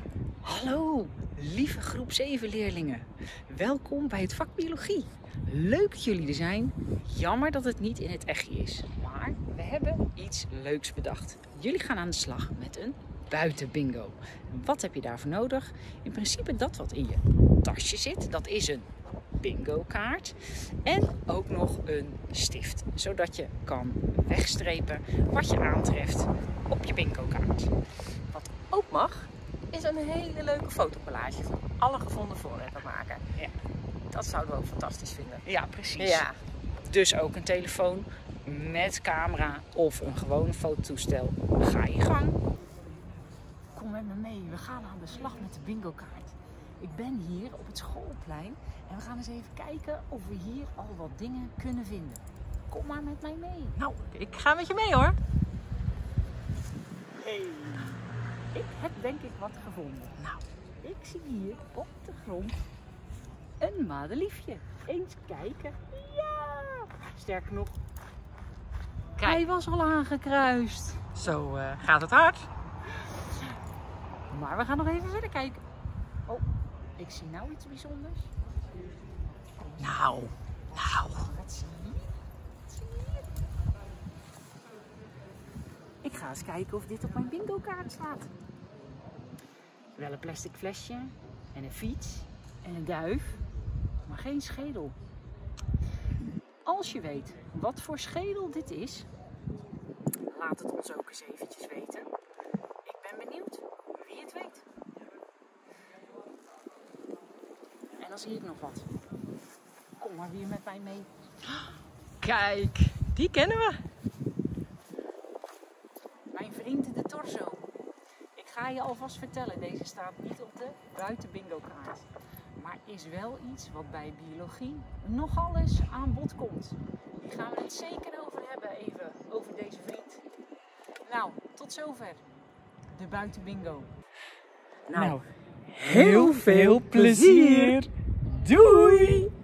Hallo, lieve groep 7 leerlingen. Welkom bij het vak biologie. Leuk dat jullie er zijn. Jammer dat het niet in het echtje is. Maar we hebben iets leuks bedacht. Jullie gaan aan de slag met een buitenbingo. Wat heb je daarvoor nodig? In principe dat wat in je tasje zit. Dat is een bingo kaart. En ook nog een stift. Zodat je kan wegstrepen wat je aantreft op je bingo kaart. Wat ook mag, is een hele leuke fotocollage van alle gevonden voorwerpen maken. Ja. Dat zouden we ook fantastisch vinden. Ja, precies. Ja. Dus ook een telefoon met camera of een gewone fototoestel. Ga je gang. Kom met me mee, we gaan aan de slag met de bingo kaart. Ik ben hier op het schoolplein en we gaan eens even kijken of we hier al wat dingen kunnen vinden. Kom maar met mij mee. Nou, ik ga met je mee hoor. Hey. Ik heb denk ik wat gevonden. Nou, ik zie hier op de grond een madeliefje. Eens kijken. Ja! Sterker nog, Kijk. hij was al aangekruist. Zo gaat het hard. Maar we gaan nog even verder kijken. Oh, ik zie nou iets bijzonders. Nou. Wat zie je? Wat zie je hier? Ik ga eens kijken of dit op mijn bingo kaart staat. Wel een plastic flesje en een fiets en een duif, maar geen schedel. Als je weet wat voor schedel dit is, laat het ons ook eens eventjes weten. Ik ben benieuwd wie het weet. En dan zie ik nog wat. Kom maar weer met mij mee. Kijk, die kennen we. Mijn vriend de torso. Ik ga je alvast vertellen, deze staat niet op de buitenbingo kaart. Maar is wel iets wat bij biologie nogal eens aan bod komt. Die gaan we het zeker over hebben even, over deze vriend. Nou, tot zover. De buitenbingo. Nou, heel veel plezier. Doei!